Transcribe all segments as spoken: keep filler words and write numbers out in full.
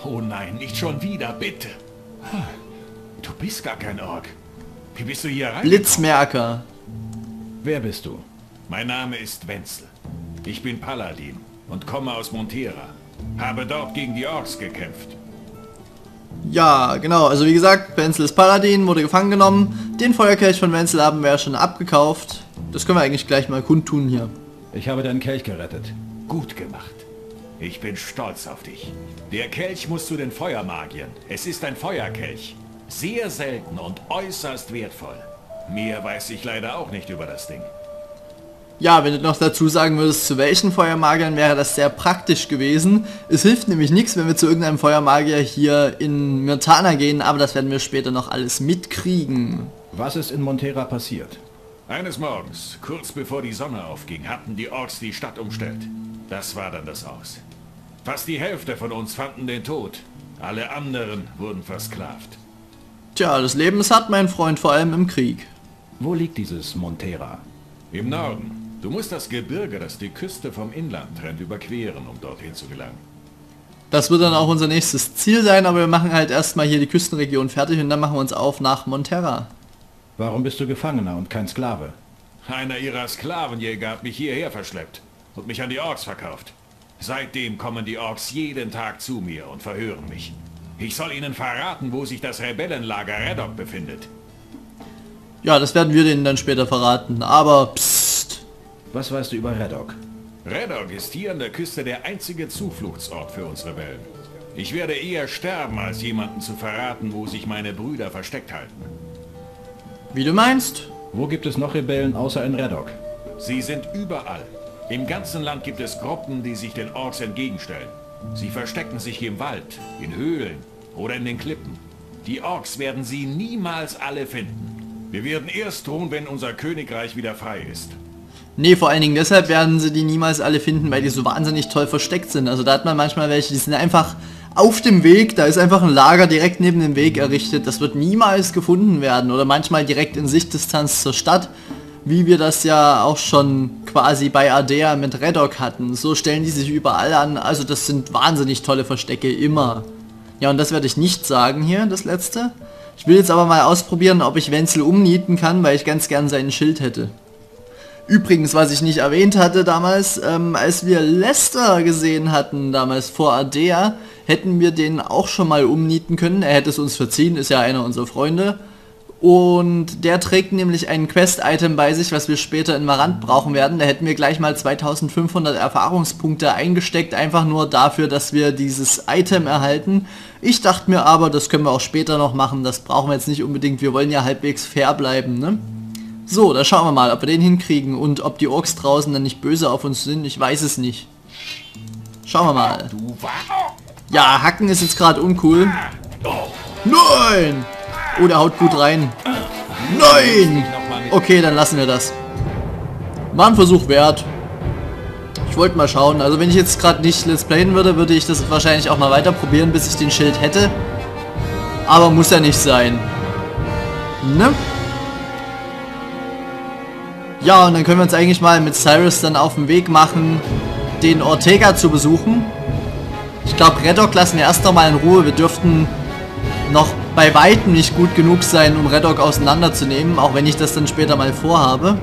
Oh nein, nicht schon wieder, bitte. Du bist gar kein Ork. Wie bist du hier rein? Blitzmerker. Wer bist du? Mein Name ist Wenzel. Ich bin Paladin und komme aus Montera. Habe dort gegen die Orks gekämpft. Ja, genau. Also wie gesagt, Wenzel ist Paladin, wurde gefangen genommen. Den Feuerkelch von Wenzel haben wir ja schon abgekauft. Das können wir eigentlich gleich mal kundtun hier. Ich habe deinen Kelch gerettet. Gut gemacht. Ich bin stolz auf dich. Der Kelch muss zu den Feuermagiern. Es ist ein Feuerkelch. Sehr selten und äußerst wertvoll. Mehr weiß ich leider auch nicht über das Ding. Ja, wenn du noch dazu sagen würdest, zu welchen Feuermagiern, wäre das sehr praktisch gewesen. Es hilft nämlich nichts, wenn wir zu irgendeinem Feuermagier hier in Myrtana gehen, aber das werden wir später noch alles mitkriegen. Was ist in Montera passiert? Eines Morgens, kurz bevor die Sonne aufging, hatten die Orks die Stadt umstellt. Das war dann das Aus. Fast die Hälfte von uns fanden den Tod. Alle anderen wurden versklavt. Tja, das Leben ist hart, mein Freund, vor allem im Krieg. Wo liegt dieses Montera? Im Norden. Du musst das Gebirge, das die Küste vom Inland trennt, überqueren, um dorthin zu gelangen. Das wird dann auch unser nächstes Ziel sein, aber wir machen halt erstmal hier die Küstenregion fertig und dann machen wir uns auf nach Montera. Warum bist du Gefangener und kein Sklave? Einer ihrer Sklavenjäger hat mich hierher verschleppt und mich an die Orks verkauft. Seitdem kommen die Orks jeden Tag zu mir und verhören mich. Ich soll ihnen verraten, wo sich das Rebellenlager Redok befindet. Ja, das werden wir denen dann später verraten, aber psst. Was weißt du über Redok? Redok ist hier an der Küste der einzige Zufluchtsort für uns Rebellen. Ich werde eher sterben, als jemanden zu verraten, wo sich meine Brüder versteckt halten. Wie du meinst? Wo gibt es noch Rebellen außer in Redok? Sie sind überall. Im ganzen Land gibt es Gruppen, die sich den Orks entgegenstellen. Sie verstecken sich im Wald, in Höhlen oder in den Klippen. Die Orks werden sie niemals alle finden. Wir werden erst tun, wenn unser Königreich wieder frei ist. Nee, vor allen Dingen deshalb werden sie die niemals alle finden, weil die so wahnsinnig toll versteckt sind. Also da hat man manchmal welche, die sind einfach auf dem Weg, da ist einfach ein Lager direkt neben dem Weg errichtet. Das wird niemals gefunden werden oder manchmal direkt in Sichtdistanz zur Stadt, wie wir das ja auch schon quasi bei Ardea mit Redok hatten. So stellen die sich überall an, also das sind wahnsinnig tolle Verstecke, immer. Ja, und das werde ich nicht sagen hier, das letzte. Ich will jetzt aber mal ausprobieren, ob ich Wenzel umnieten kann, weil ich ganz gern sein Schild hätte. Übrigens, was ich nicht erwähnt hatte damals, ähm, als wir Lester gesehen hatten, damals vor Ardea, hätten wir den auch schon mal umnieten können. Er hätte es uns verziehen, ist ja einer unserer Freunde. Und der trägt nämlich ein Quest-Item bei sich, was wir später in Marant brauchen werden. Da hätten wir gleich mal zweitausendfünfhundert Erfahrungspunkte eingesteckt, einfach nur dafür, dass wir dieses Item erhalten. Ich dachte mir aber, das können wir auch später noch machen, das brauchen wir jetzt nicht unbedingt, wir wollen ja halbwegs fair bleiben, ne? So, da schauen wir mal, ob wir den hinkriegen und ob die Orks draußen dann nicht böse auf uns sind, ich weiß es nicht. Schauen wir mal. Ja, Hacken ist jetzt gerade uncool. Nein! Oh, der haut gut rein. Nein! Okay, dann lassen wir das. War ein Versuch wert. Ich wollte mal schauen. Also wenn ich jetzt gerade nicht Let's Playen würde, würde ich das wahrscheinlich auch mal weiter probieren, bis ich den Schild hätte. Aber muss ja nicht sein. Ne? Ja, und dann können wir uns eigentlich mal mit Cyrus dann auf den Weg machen, den Ortega zu besuchen. Ich glaube, Redok lassen wir erst noch mal in Ruhe. Wir dürften noch bei weitem nicht gut genug sein, um Redok auseinanderzunehmen, auch wenn ich das dann später mal vorhabe.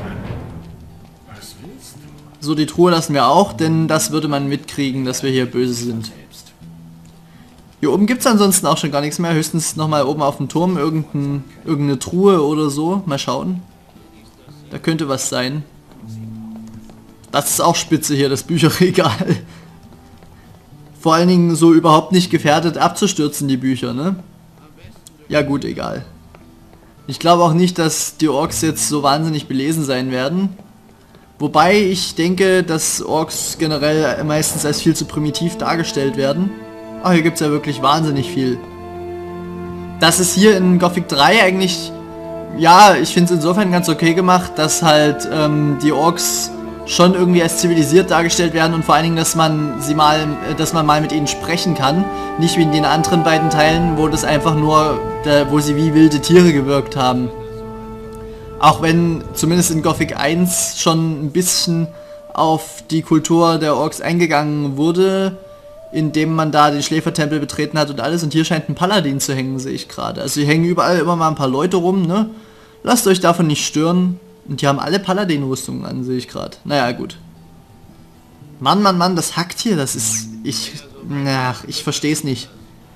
So, die Truhe lassen wir auch, denn das würde man mitkriegen, dass wir hier böse sind. Hier oben gibt es ansonsten auch schon gar nichts mehr, höchstens nochmal oben auf dem Turm irgendein, irgendeine Truhe oder so. Mal schauen. Da könnte was sein. Das ist auch spitze hier, das Bücherregal. Vor allen Dingen so überhaupt nicht gefährdet abzustürzen, die Bücher, ne? Ja gut, egal. Ich glaube auch nicht, dass die Orks jetzt so wahnsinnig belesen sein werden. Wobei ich denke, dass Orks generell meistens als viel zu primitiv dargestellt werden. Ach, hier gibt es ja wirklich wahnsinnig viel. Das ist hier in Gothic drei eigentlich... Ja, ich finde es insofern ganz okay gemacht, dass halt ähm, die Orks schon irgendwie als zivilisiert dargestellt werden und vor allen Dingen, dass man sie mal, dass man mal mit ihnen sprechen kann. Nicht wie in den anderen beiden Teilen, wo das einfach nur, da, wo sie wie wilde Tiere gewirkt haben. Auch wenn zumindest in Gothic eins schon ein bisschen auf die Kultur der Orks eingegangen wurde, indem man da den Schläfertempel betreten hat und alles. Und hier scheint ein Paladin zu hängen, sehe ich gerade. Also hier hängen überall immer mal ein paar Leute rum, ne? Lasst euch davon nicht stören. Und die haben alle Paladin-Rüstungen an, sehe ich gerade. Naja, gut. Mann, Mann, Mann, das hackt hier, das ist... Ich... Ach, ich verstehe es nicht.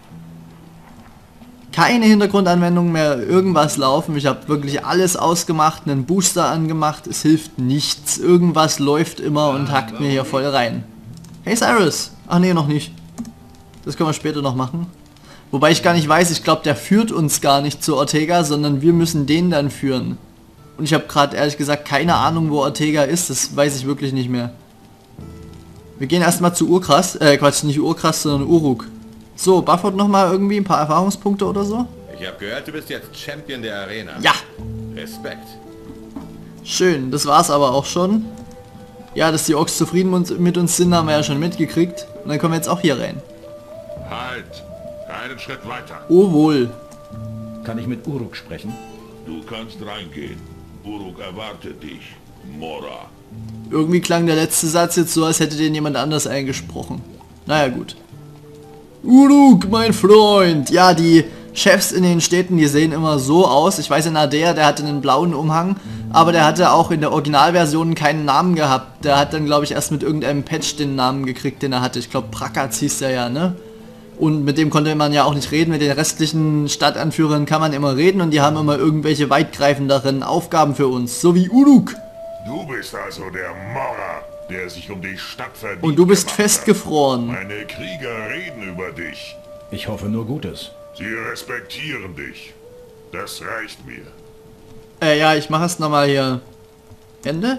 Keine Hintergrundanwendung mehr, irgendwas laufen. Ich habe wirklich alles ausgemacht, einen Booster angemacht. Es hilft nichts. Irgendwas läuft immer und hackt mir hier voll rein. Hey Cyrus! Ach nee, noch nicht. Das können wir später noch machen. Wobei ich gar nicht weiß, ich glaube, der führt uns gar nicht zu Ortega, sondern wir müssen den dann führen. Und ich habe gerade ehrlich gesagt keine Ahnung, wo Ortega ist. Das weiß ich wirklich nicht mehr. Wir gehen erstmal zu Urkrass. Äh, Quatsch, nicht Urkrass, sondern Uruk. So, Bufford nochmal irgendwie ein paar Erfahrungspunkte oder so? Ich habe gehört, du bist jetzt Champion der Arena. Ja! Respekt. Schön, das war's aber auch schon. Ja, dass die Orks zufrieden mit uns sind, haben wir ja schon mitgekriegt. Und dann kommen wir jetzt auch hier rein. Halt! Einen Schritt weiter. Oh wohl. Kann ich mit Uruk sprechen? Du kannst reingehen. Uruk erwartet dich. Mora. Irgendwie klang der letzte Satz jetzt so, als hätte den jemand anders eingesprochen. Naja, gut. Uruk, mein Freund! Ja, die Chefs in den Städten, die sehen immer so aus. Ich weiß, in Ardea, der hatte einen blauen Umhang, aber der hatte auch in der Originalversion keinen Namen gehabt. Der hat dann, glaube ich, erst mit irgendeinem Patch den Namen gekriegt, den er hatte. Ich glaube, Prakaz hieß der ja, ne? Und mit dem konnte man ja auch nicht reden. Mit den restlichen Stadtanführern kann man immer reden und die haben immer irgendwelche weitgreifenderen Aufgaben für uns. So wie Uruk. Du bist also der Mora, der sich um die Stadt verdient. Und du bist gemacht hat. festgefroren. Meine Krieger reden über dich. Ich hoffe nur Gutes. Sie respektieren dich. Das reicht mir. Äh, ja, ich mache es nochmal hier. Ende?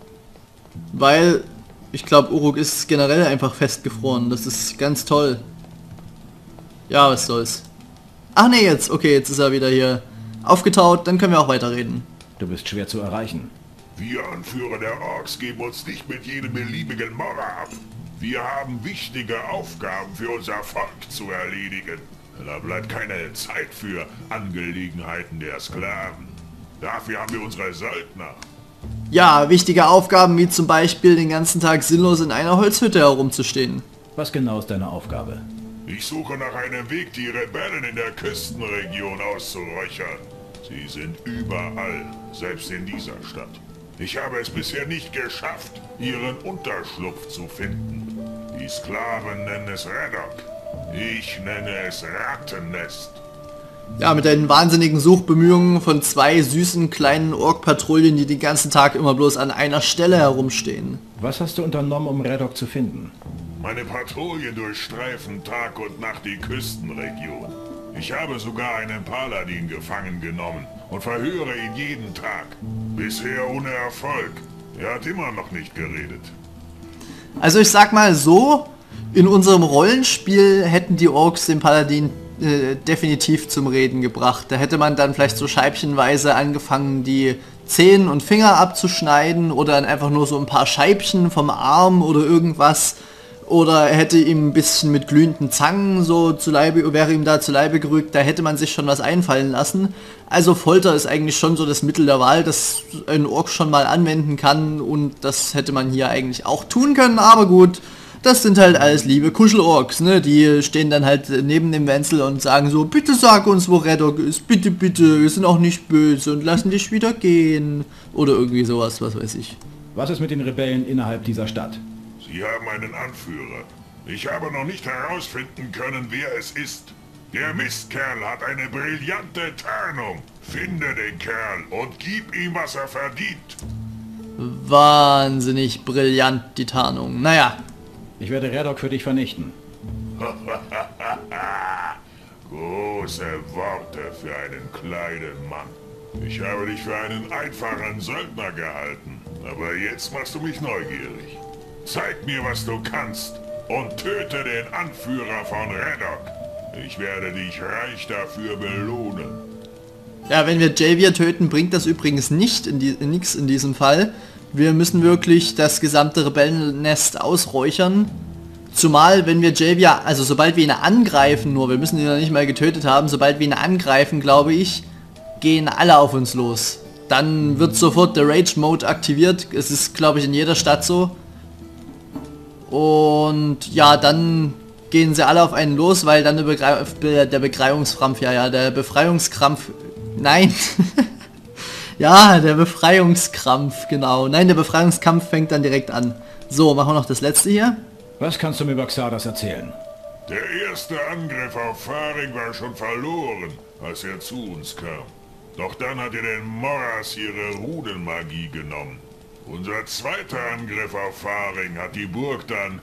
Weil ich glaube, Uruk ist generell einfach festgefroren. Das ist ganz toll. Ja, was soll's. Ach nee, jetzt. Okay, jetzt ist er wieder hier aufgetaut. Dann können wir auch weiterreden. Du bist schwer zu erreichen. Wir Anführer der Orks geben uns nicht mit jedem beliebigen Mora ab. Wir haben wichtige Aufgaben für unser Volk zu erledigen. Da bleibt keine Zeit für Angelegenheiten der Sklaven. Dafür haben wir unsere Söldner. Ja, wichtige Aufgaben wie zum Beispiel den ganzen Tag sinnlos in einer Holzhütte herumzustehen. Was genau ist deine Aufgabe? Ich suche nach einem Weg, die Rebellen in der Küstenregion auszuräuchern. Sie sind überall, selbst in dieser Stadt. Ich habe es bisher nicht geschafft, ihren Unterschlupf zu finden. Die Sklaven nennen es Redok. Ich nenne es Rattennest. Ja, mit den wahnsinnigen Suchbemühungen von zwei süßen kleinen Ork-Patrouillen, die den ganzen Tag immer bloß an einer Stelle herumstehen. Was hast du unternommen, um Redok zu finden? Meine Patrouillen durchstreifen Tag und Nacht die Küstenregion. Ich habe sogar einen Paladin gefangen genommen und verhöre ihn jeden Tag. Bisher ohne Erfolg. Er hat immer noch nicht geredet. Also ich sag mal so, in unserem Rollenspiel hätten die Orks den Paladin äh, definitiv zum Reden gebracht. Da hätte man dann vielleicht so scheibchenweise angefangen, die Zehen und Finger abzuschneiden oder dann einfach nur so ein paar Scheibchen vom Arm oder irgendwas. Oder er hätte ihm ein bisschen mit glühenden Zangen so zu Leibe, wäre ihm da zu Leibe gerückt, da hätte man sich schon was einfallen lassen. Also Folter ist eigentlich schon so das Mittel der Wahl, das ein Ork schon mal anwenden kann und das hätte man hier eigentlich auch tun können, aber gut, das sind halt alles liebe Kuschelorks, ne? Die stehen dann halt neben dem Wenzel und sagen so, bitte sag uns, wo Redok ist, bitte, bitte, wir sind auch nicht böse und lassen dich wieder gehen. Oder irgendwie sowas, was weiß ich. Was ist mit den Rebellen innerhalb dieser Stadt? Sie haben einen Anführer. Ich habe noch nicht herausfinden können, wer es ist. Der Mistkerl hat eine brillante Tarnung. Finde den Kerl und gib ihm, was er verdient. Wahnsinnig brillant, die Tarnung. Naja. Ich werde Redok für dich vernichten. Große Worte für einen kleinen Mann. Ich habe dich für einen einfachen Söldner gehalten. Aber jetzt machst du mich neugierig. Zeig mir, was du kannst und töte den Anführer von Redok. Ich werde dich reich dafür belohnen. Ja, wenn wir Javier töten, bringt das übrigens nicht in, die, in nichts in diesem Fall. Wir müssen wirklich das gesamte Rebellennest ausräuchern. Zumal, wenn wir Javier, also sobald wir ihn angreifen, nur, wir müssen ihn ja nicht mal getötet haben, sobald wir ihn angreifen, glaube ich, gehen alle auf uns los. Dann wird sofort der Rage-Mode aktiviert. Es ist, glaube ich, in jeder Stadt so. Und ja, dann gehen sie alle auf einen los, weil dann der, Begreif der Befreiungskrampf, ja, ja, der Befreiungskrampf, nein, ja, der Befreiungskrampf, genau, nein, der Befreiungskampf fängt dann direkt an. So, machen wir noch das letzte hier. Was kannst du mir über Xardas erzählen? Der erste Angriff auf Faring war schon verloren, als er zu uns kam. Doch dann hat er den Moras ihre Rudelmagie genommen. Unser zweiter Angriff auf Faring hat die Burg dann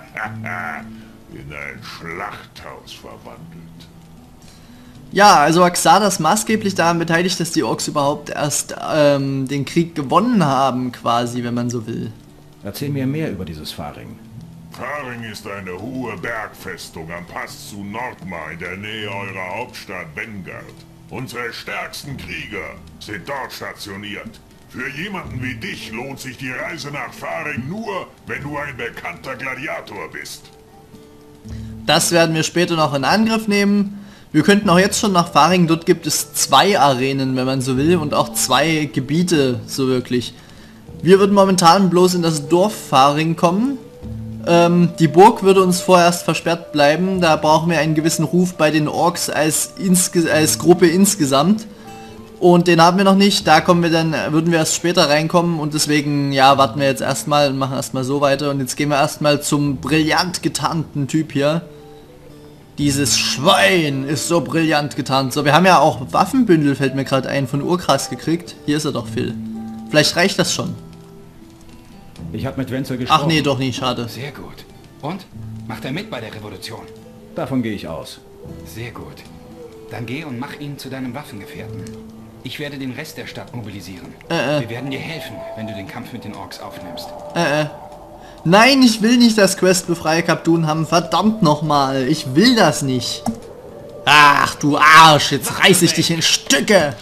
in ein Schlachthaus verwandelt. Ja, also Xardas maßgeblich daran beteiligt, dass die Orks überhaupt erst ähm, den Krieg gewonnen haben, quasi, wenn man so will. Erzähl mir mehr über dieses Faring. Faring ist eine hohe Bergfestung am Pass zu Nordmar in der Nähe eurer Hauptstadt Vanguard. Unsere stärksten Krieger sind dort stationiert. Für jemanden wie dich lohnt sich die Reise nach Faring nur, wenn du ein bekannter Gladiator bist. Das werden wir später noch in Angriff nehmen. Wir könnten auch jetzt schon nach Faring, dort gibt es zwei Arenen, wenn man so will, und auch zwei Gebiete, so wirklich. Wir würden momentan bloß in das Dorf Faring kommen. Ähm, die Burg würde uns vorerst versperrt bleiben, da brauchen wir einen gewissen Ruf bei den Orks als, insge als Gruppe insgesamt. Und den haben wir noch nicht, da kommen wir dann, würden wir erst später reinkommen und deswegen, ja, warten wir jetzt erstmal und machen erstmal so weiter. Und jetzt gehen wir erstmal zum brillant getarnten Typ hier. Dieses Schwein ist so brillant getarnt. So, wir haben ja auch Waffenbündel, fällt mir gerade ein, von Urkrass gekriegt. Hier ist er doch, Phil. Vielleicht reicht das schon. Ich habe mit Wenzel gesprochen. Ach nee, doch nicht, schade. Sehr gut. Und? Macht er mit bei der Revolution? Davon gehe ich aus. Sehr gut. Dann geh und mach ihn zu deinem Waffengefährten. Ich werde den Rest der Stadt mobilisieren. Äh, äh. Wir werden dir helfen, wenn du den Kampf mit den Orks aufnimmst. Äh, äh. Nein, ich will nicht das Quest befreie Kaptun haben. Verdammt nochmal. Ich will das nicht. Ach, du Arsch. Jetzt reiß ich dich in Stücke.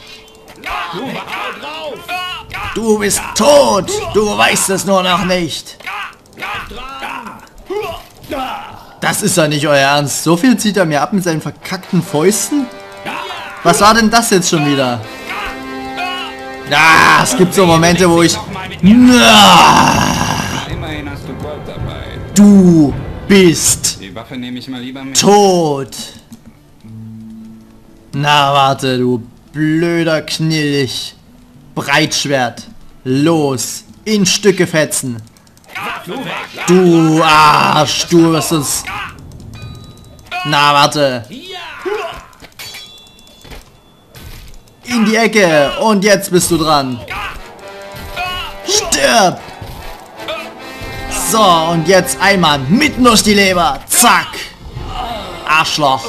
Du bist tot. Du weißt es nur noch nicht. Das ist doch nicht euer Ernst. So viel zieht er mir ab mit seinen verkackten Fäusten? Was war denn das jetzt schon wieder? Ah, es gibt so Momente, wo ich... Immerhin hast du Gold dabei. Du bist Die Waffe nehme ich mal lieber mit. tot. Na, warte, du blöder Knilch. Breitschwert. Los. In Stücke fetzen. Du Arsch. Du wirst uns... Na, warte. In die Ecke. Und jetzt bist du dran. Stirb. So, und jetzt einmal mitten durch die Leber. Zack. Arschloch.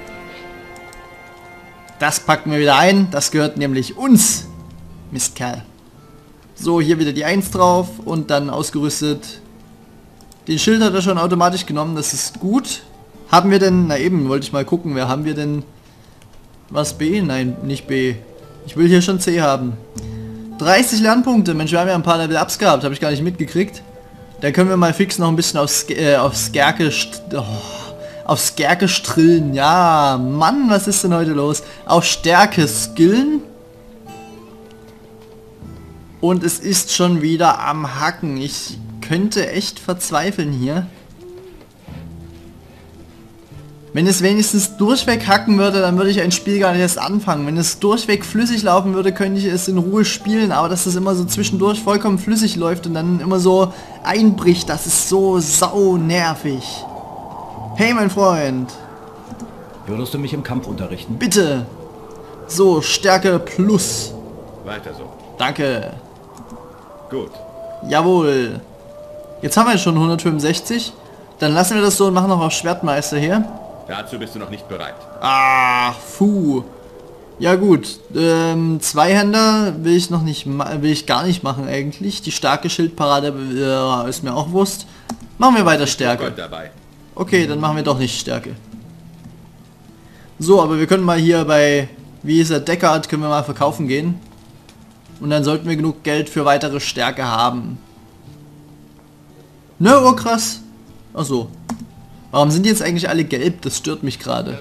Das packen wir wieder ein. Das gehört nämlich uns. Mistkerl. So, hier wieder die eins drauf und dann ausgerüstet. Den Schild hat er schon automatisch genommen, das ist gut. Haben wir denn, na eben, wollte ich mal gucken, wer haben wir denn? Was B? Nein, nicht B. Ich will hier schon C haben. dreißig Lernpunkte, Mensch, wir haben ja ein paar Level-Ups gehabt, habe ich gar nicht mitgekriegt. Dann können wir mal fix noch ein bisschen auf, äh, auf Skerke... Oh, auf Stärke strillen. Ja, Mann, was ist denn heute los? Auf Stärke skillen. Und es ist schon wieder am Hacken. Ich könnte echt verzweifeln hier. Wenn es wenigstens durchweg hacken würde, dann würde ich ein Spiel gar nicht erst anfangen. Wenn es durchweg flüssig laufen würde, könnte ich es in Ruhe spielen. Aber dass das immer so zwischendurch vollkommen flüssig läuft und dann immer so einbricht, das ist so sau nervig. Hey, mein Freund. Würdest du mich im Kampf unterrichten? Bitte. So, Stärke plus. Weiter so. Danke. Gut. Jawohl. Jetzt haben wir schon hundertfünfundsechzig. Dann lassen wir das so und machen noch auf Schwertmeister hier. Dazu bist du noch nicht bereit. Ach, puh. Ja gut. Ähm, Zweihänder will ich noch nicht, will ich gar nicht machen eigentlich. Die starke Schildparade äh, ist mir auch Wurst. Machen wir weiter Stärke. Gold dabei. Okay, dann machen wir doch nicht Stärke. So, aber wir können mal hier bei, wie ist er, Deckard, können wir mal verkaufen gehen. Und dann sollten wir genug Geld für weitere Stärke haben. Ne, oh krass. Ach so. Warum sind die jetzt eigentlich alle gelb? Das stört mich gerade.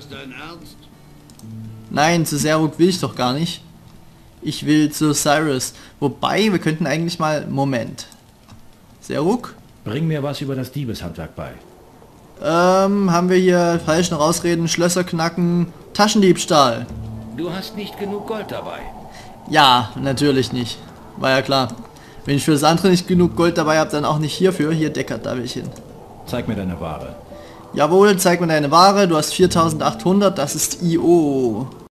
Nein, zu Zeruk will ich doch gar nicht. Ich will zu Cyrus. Wobei, wir könnten eigentlich mal... Moment. Zeruk? Bring mir was über das Diebeshandwerk bei. Ähm, haben wir hier falschen Rausreden, Schlösser knacken, Taschendiebstahl. Du hast nicht genug Gold dabei. Ja, natürlich nicht. War ja klar. Wenn ich für das andere nicht genug Gold dabei habe, dann auch nicht hierfür. Hier, Deckard, da will ich hin. Zeig mir deine Ware. Jawohl, zeig mir deine Ware. Du hast viertausendachthundert, das ist I O.